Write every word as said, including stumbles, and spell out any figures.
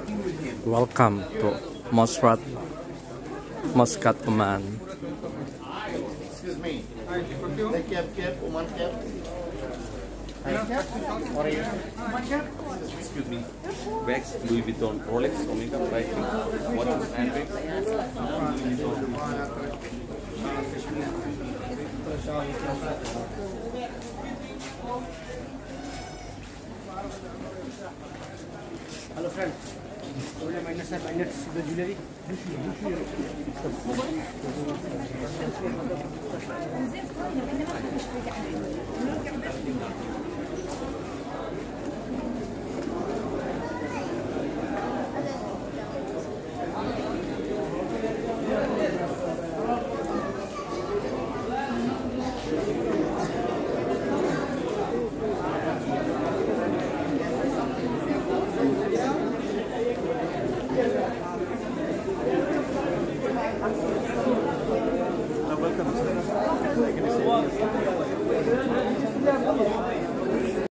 Welcome to Muscat, Muscat Oman. Excuse me. The cap, cap, Oman cap. Excuse me. Bags, Louis Vuitton, Rolex, Omega, Breitling, watches, handbags. Hello friend. Minus minus the jewelry. Welcome.